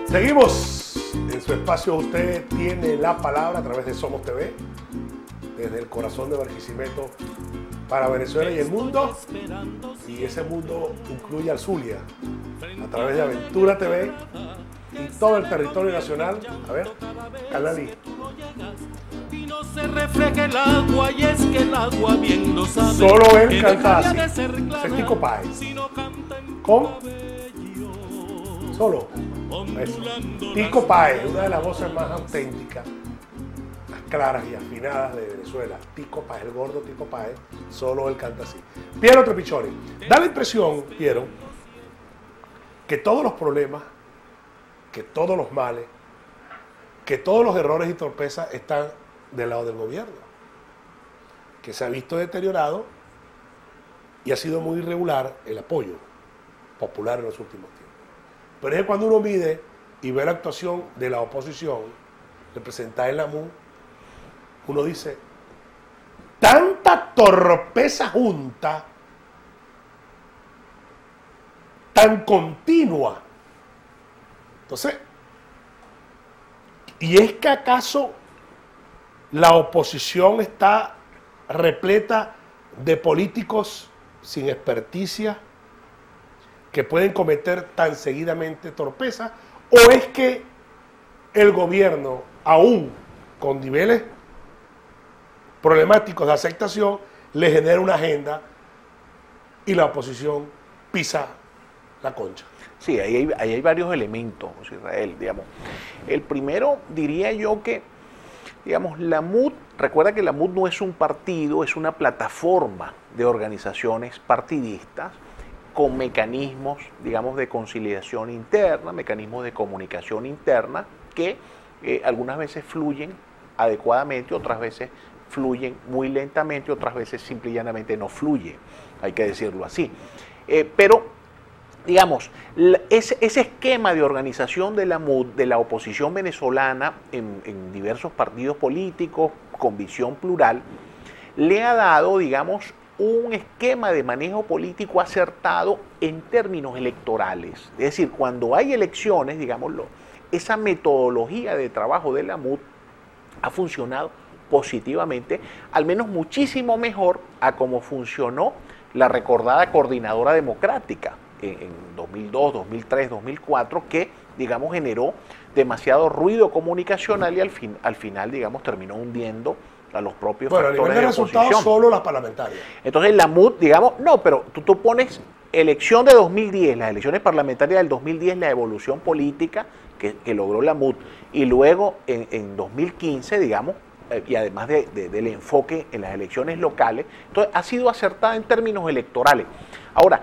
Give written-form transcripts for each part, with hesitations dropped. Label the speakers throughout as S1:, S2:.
S1: Seguimos en su espacio. Usted tiene la palabra a través de Somos TV, desde el corazón de Barquisimeto para Venezuela y el mundo. Y ese mundo incluye al Zulia, a través de Aventura TV y todo el territorio nacional. A ver, Canalí.
S2: No se refleja el agua y es que el agua bien lo sabe.
S1: Solo él canta así. Es Tico Páez. ¿Con? Solo. Eso. Tico Páez, una de las voces más auténticas, más claras y afinadas de Venezuela. Tico Páez, el gordo Tico Páez, solo él canta así. Piero Trepichoni. Da la impresión, Piero, que todos los problemas, que todos los males, que todos los errores y torpezas están del lado del gobierno, que se ha visto deteriorado y ha sido muy irregular el apoyo popular en los últimos tiempos. Pero es que cuando uno mide y ve la actuación de la oposición representada en la MUD, uno dice, tanta torpeza junta, tan continua. Entonces, ¿y es que acaso la oposición está repleta de políticos sin experticia que pueden cometer tan seguidamente torpeza? ¿O es que el gobierno, aún con niveles problemáticos de aceptación, le genera una agenda y la oposición pisa la concha?
S3: Sí, ahí hay varios elementos, José Israel, digamos. El primero, diría yo que, digamos, la MUD, recuerda que la MUD no es un partido, es una plataforma de organizaciones partidistas con mecanismos, digamos, de conciliación interna, mecanismos de comunicación interna que algunas veces fluyen adecuadamente, otras veces fluyen muy lentamente, otras veces simple y llanamente no fluye, hay que decirlo así. Pero, digamos, ese esquema de organización de la MUD, de la oposición venezolana en diversos partidos políticos con visión plural, le ha dado, digamos, un esquema de manejo político acertado en términos electorales. Es decir, cuando hay elecciones, digámoslo, esa metodología de trabajo de la MUD ha funcionado positivamente, al menos muchísimo mejor a como funcionó la recordada Coordinadora Democrática en 2002, 2003, 2004, que, digamos, generó demasiado ruido comunicacional y al final, digamos, terminó hundiendo a los propios factores de oposición.
S1: Bueno, a nivel de resultados, solo las parlamentarias.
S3: Entonces la MUD, digamos, no, pero tú pones elección de 2010, las elecciones parlamentarias del 2010, la evolución política que logró la MUD, y luego en 2015, digamos, y además del enfoque en las elecciones locales, entonces ha sido acertada en términos electorales. Ahora,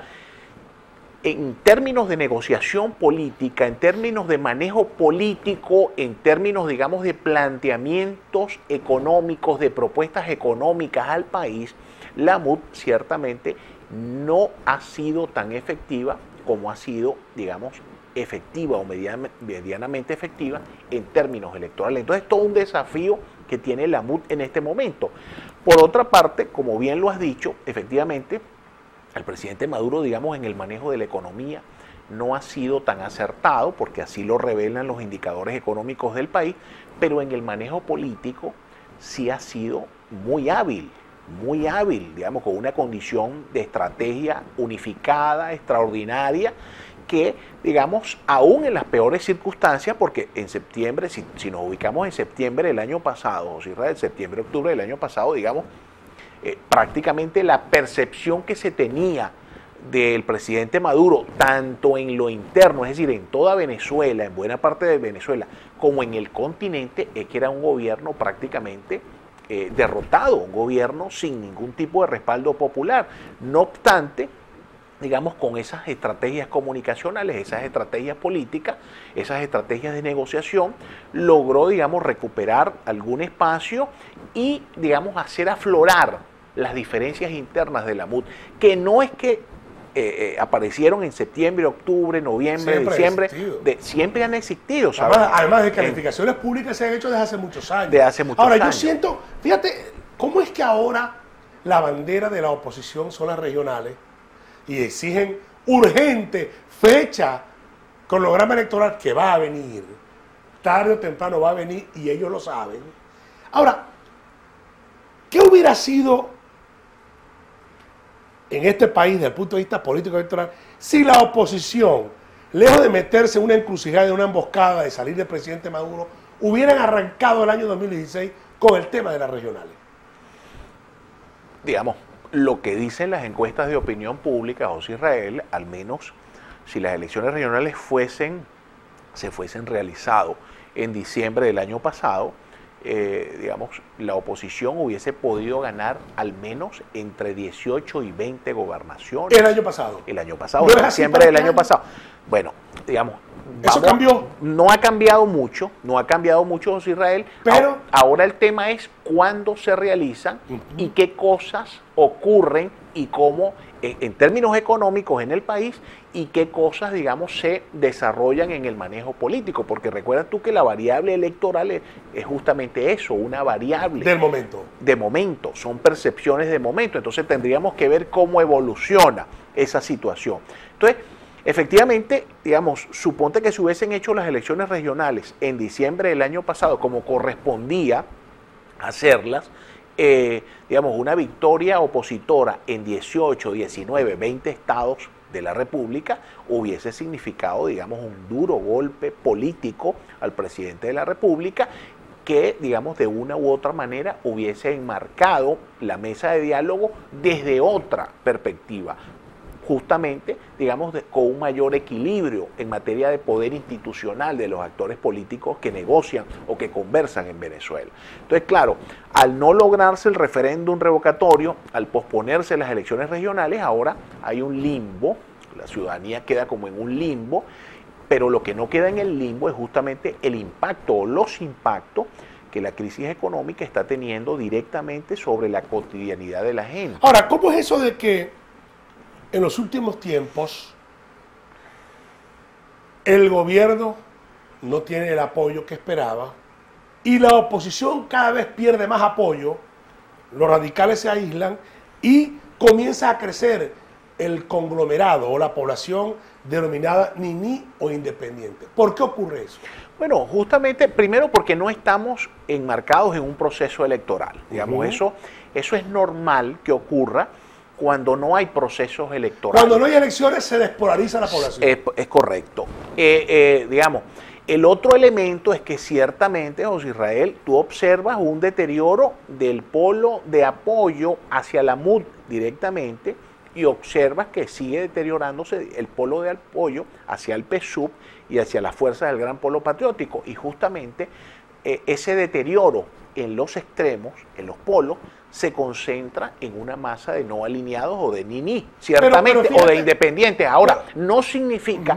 S3: en términos de negociación política, en términos de manejo político, en términos, digamos, de planteamientos económicos, de propuestas económicas al país, la MUD ciertamente no ha sido tan efectiva como ha sido, digamos, efectiva o medianamente efectiva en términos electorales. Entonces, todo un desafío que tiene la MUD en este momento. Por otra parte, como bien lo has dicho, efectivamente, el presidente Maduro, digamos, en el manejo de la economía no ha sido tan acertado, porque así lo revelan los indicadores económicos del país, pero en el manejo político sí ha sido muy hábil, digamos, con una condición de estrategia unificada, extraordinaria, que, digamos, aún en las peores circunstancias, porque en septiembre, si nos ubicamos en septiembre del año pasado, José Israel, septiembre-octubre del año pasado, digamos, prácticamente la percepción que se tenía del presidente Maduro, tanto en lo interno, es decir, en toda Venezuela, en buena parte de Venezuela, como en el continente, es que era un gobierno prácticamente derrotado, un gobierno sin ningún tipo de respaldo popular. No obstante, digamos, con esas estrategias comunicacionales, esas estrategias políticas, esas estrategias de negociación, logró, digamos, recuperar algún espacio y, digamos, hacer aflorar las diferencias internas de la MUD, que no es que aparecieron en septiembre, octubre, noviembre, diciembre, siempre han existido, ¿sabes?
S1: Además de calificaciones públicas se han hecho desde hace muchos años.
S3: Ahora,
S1: yo siento, fíjate, ¿cómo es que ahora la bandera de la oposición son las regionales y exigen urgente fecha cronograma electoral que va a venir, tarde o temprano va a venir y ellos lo saben. Ahora, ¿qué hubiera sido en este país desde el punto de vista político electoral si la oposición, lejos de meterse en una encrucijada, de una emboscada, de salir del presidente Maduro, hubieran arrancado el año 2016 con el tema de las regionales?
S3: Digamos, lo que dicen las encuestas de opinión pública, José Israel, al menos si las elecciones regionales se fuesen realizado en diciembre del año pasado, digamos, la oposición hubiese podido ganar al menos entre 18 y 20 gobernaciones.
S1: El año pasado.
S3: El año pasado,
S1: ¿No
S3: en
S1: es así
S3: diciembre
S1: para
S3: del
S1: este
S3: año
S1: año?
S3: pasado. Bueno, digamos,
S1: ¿Eso cambió?
S3: no ha cambiado mucho, José Israel.
S1: Pero
S3: Ahora el tema es cuándo se realizan y qué cosas ocurren y cómo, en términos económicos en el país, y qué cosas, digamos, se desarrollan en el manejo político. Porque recuerda tú que la variable electoral es justamente eso, una variable.
S1: del momento.
S3: De momento, son percepciones de momento. Entonces tendríamos que ver cómo evoluciona esa situación. Entonces, efectivamente, digamos, suponte que se hubiesen hecho las elecciones regionales en diciembre del año pasado, como correspondía hacerlas, digamos, una victoria opositora en 18, 19, 20 estados de la República hubiese significado, digamos, un duro golpe político al presidente de la República que, digamos, de una u otra manera hubiese enmarcado la mesa de diálogo desde otra perspectiva, justamente, digamos, con un mayor equilibrio en materia de poder institucional de los actores políticos que negocian o que conversan en Venezuela. Entonces, claro, al no lograrse el referéndum revocatorio, al posponerse las elecciones regionales, ahora hay un limbo, la ciudadanía queda como en un limbo, pero lo que no queda en el limbo es justamente el impacto o los impactos que la crisis económica está teniendo directamente sobre la cotidianidad de la gente.
S1: Ahora, ¿cómo es eso de que en los últimos tiempos el gobierno no tiene el apoyo que esperaba y la oposición cada vez pierde más apoyo, los radicales se aíslan y comienza a crecer el conglomerado o la población denominada niní o independiente? ¿Por qué ocurre eso?
S3: Bueno, justamente, primero porque no estamos enmarcados en un proceso electoral. Digamos, eso es normal que ocurra cuando no hay procesos electorales.
S1: Cuando no hay elecciones se despolariza la población.
S3: Es correcto. Digamos, el otro elemento es que ciertamente, José Israel, tú observas un deterioro del polo de apoyo hacia la MUD directamente y observas que sigue deteriorándose el polo de apoyo hacia el PSUV y hacia las fuerzas del Gran Polo Patriótico. Y justamente ese deterioro en los extremos, en los polos, se concentra en una masa de no alineados o de niní, ciertamente, pero fíjate, o de independientes. Ahora, no significa,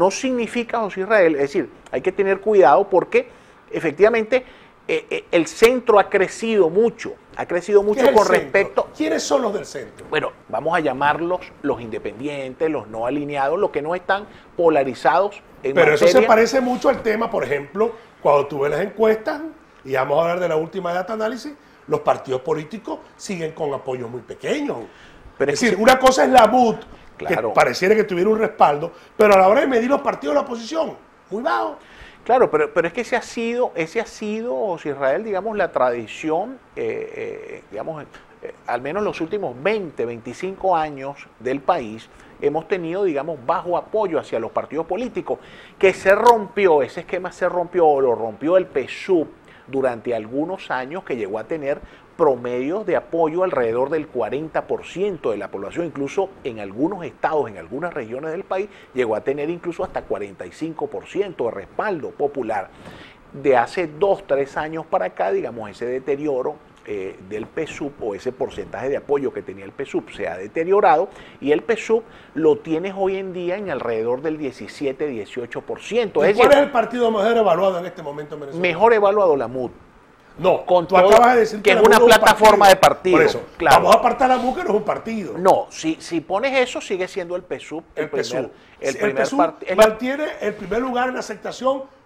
S3: José Israel, es decir, hay que tener cuidado porque efectivamente el centro ha crecido mucho con respecto.
S1: ¿Quiénes son los del centro?
S3: Bueno, vamos a llamarlos los independientes, los no alineados, los que no están polarizados en
S1: Pero
S3: materia.
S1: eso se parece mucho al tema, por ejemplo, cuando tú ves las encuestas, y vamos a hablar de la última data análisis, los partidos políticos siguen con apoyos muy pequeños.
S3: Pero
S1: es decir, una cosa es la MUD,
S3: claro,
S1: que pareciera que tuviera un respaldo, pero a la hora de medir los partidos de la oposición, muy bajo.
S3: Claro, pero es que ese ha sido, José Israel, digamos, la tradición, digamos, al menos los últimos 20, 25 años del país, hemos tenido, digamos, bajo apoyo hacia los partidos políticos, que se rompió, ese esquema se rompió, o lo rompió el PSUV durante algunos años, que llegó a tener promedios de apoyo alrededor del 40% de la población, incluso en algunos estados, en algunas regiones del país, llegó a tener incluso hasta 45% de respaldo popular. De hace 2, 3 años para acá, digamos, ese deterioro del PSUV o ese porcentaje de apoyo que tenía el PSUV se ha deteriorado y el PSUV lo tienes hoy en día en alrededor del 17, 18%.
S1: ¿Y cuál es el partido mejor evaluado en este momento en Venezuela?
S3: Mejor evaluado, la MUD.
S1: No,
S3: con
S1: tú acabas de decir
S3: que es una plataforma de partido.
S1: Por eso,
S3: claro.
S1: Vamos a apartar la MUD, que no es un partido.
S3: No, si pones eso, sigue siendo el PSUV.
S1: El PSUV mantiene el primer lugar en aceptación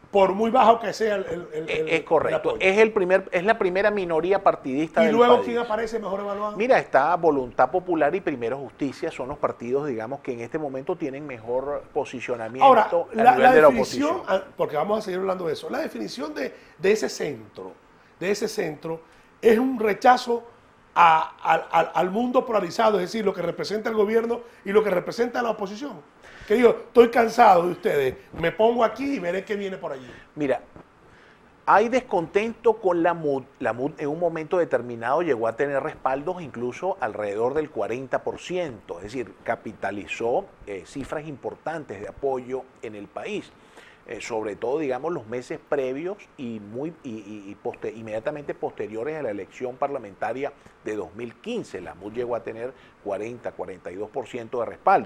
S1: por muy bajo que sea
S3: Es correcto.
S1: apoyo.
S3: Es la primera minoría partidista
S1: ¿Y
S3: del
S1: luego
S3: país.
S1: quién aparece mejor evaluado?
S3: Mira, está Voluntad Popular y Primero Justicia, son los partidos, digamos, que en este momento tienen mejor posicionamiento
S1: Ahora,
S3: a
S1: la
S3: nivel de la
S1: definición,
S3: oposición.
S1: porque vamos a seguir hablando de eso, la definición de ese centro, es un rechazo al mundo polarizado, es decir, lo que representa el gobierno y lo que representa la oposición. Que digo, estoy cansado de ustedes, me pongo aquí y veré qué viene por allí.
S3: Mira, hay descontento con la MUD. La MUD en un momento determinado llegó a tener respaldos incluso alrededor del 40%, es decir, capitalizó cifras importantes de apoyo en el país. Sobre todo, digamos, los meses previos y inmediatamente posteriores a la elección parlamentaria de 2015. La MUD llegó a tener 40-42% de respaldo.